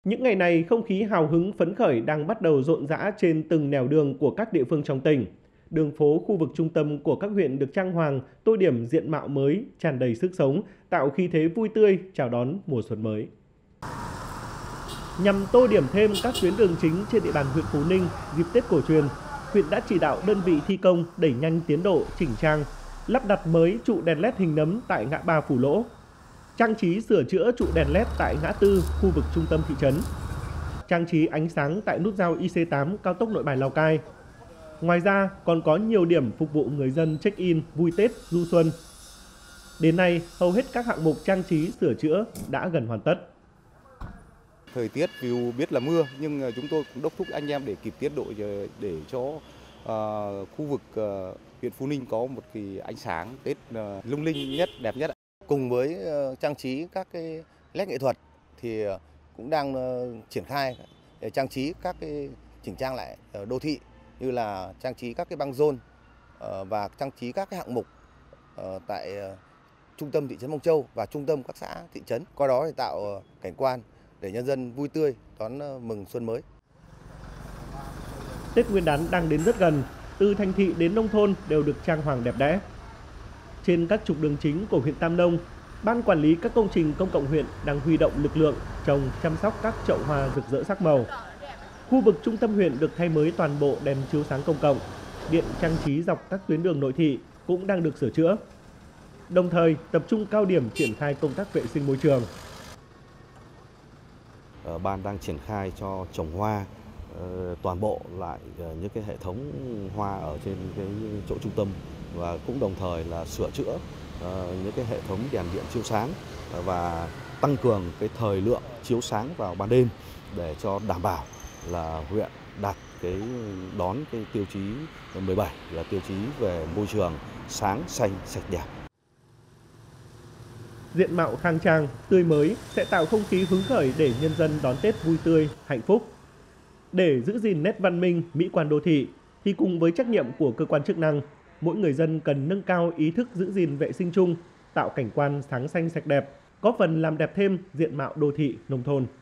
Những ngày này, không khí hào hứng phấn khởi đang bắt đầu rộn rã trên từng nẻo đường của các địa phương trong tỉnh. Đường phố khu vực trung tâm của các huyện được trang hoàng, tô điểm diện mạo mới, tràn đầy sức sống, tạo khí thế vui tươi chào đón mùa xuân mới. Nhằm tô điểm thêm các tuyến đường chính trên địa bàn huyện Phú Ninh dịp Tết cổ truyền, huyện đã chỉ đạo đơn vị thi công đẩy nhanh tiến độ chỉnh trang, lắp đặt mới trụ đèn LED hình nấm tại ngã ba Phù Lỗ, trang trí sửa chữa trụ đèn LED tại ngã tư khu vực trung tâm thị trấn, trang trí ánh sáng tại nút giao IC8 cao tốc Nội Bài Lào Cai. Ngoài ra còn có nhiều điểm phục vụ người dân check-in vui Tết du xuân. Đến nay, hầu hết các hạng mục trang trí sửa chữa đã gần hoàn tất. Thời tiết dù biết là mưa nhưng chúng tôi cũng đốc thúc anh em để kịp tiến độ để cho khu vực huyện Phú Ninh có một cái ánh sáng Tết lung linh nhất, đẹp nhất. Cùng với trang trí các cái LED nghệ thuật thì cũng đang triển khai để trang trí các cái chỉnh trang lại đô thị, như là trang trí các cái băng rôn và trang trí các cái hạng mục tại trung tâm thị trấn Mông Châu và trung tâm các xã thị trấn, qua đó thì tạo cảnh quan để nhân dân vui tươi đón mừng xuân mới. Tết Nguyên đán đang đến rất gần, từ thành thị đến nông thôn đều được trang hoàng đẹp đẽ. Trên các trục đường chính của huyện Tam Nông, Ban quản lý các công trình công cộng huyện đang huy động lực lượng trồng chăm sóc các chậu hoa rực rỡ sắc màu. Khu vực trung tâm huyện được thay mới toàn bộ đèn chiếu sáng công cộng, điện trang trí dọc các tuyến đường nội thị cũng đang được sửa chữa. Đồng thời tập trung cao điểm triển khai công tác vệ sinh môi trường. Ban đang triển khai cho trồng hoa toàn bộ lại những cái hệ thống hoa ở trên cái chỗ trung tâm, và cũng đồng thời là sửa chữa những cái hệ thống đèn điện chiếu sáng và tăng cường cái thời lượng chiếu sáng vào ban đêm để cho đảm bảo là huyện đạt cái đón cái tiêu chí 17 là tiêu chí về môi trường sáng, xanh, sạch, đẹp. Diện mạo khang trang, tươi mới sẽ tạo không khí hứng khởi để nhân dân đón Tết vui tươi, hạnh phúc. Để giữ gìn nét văn minh, mỹ quan đô thị, thì cùng với trách nhiệm của cơ quan chức năng, mỗi người dân cần nâng cao ý thức giữ gìn vệ sinh chung, tạo cảnh quan sáng xanh sạch đẹp, góp phần làm đẹp thêm diện mạo đô thị nông thôn.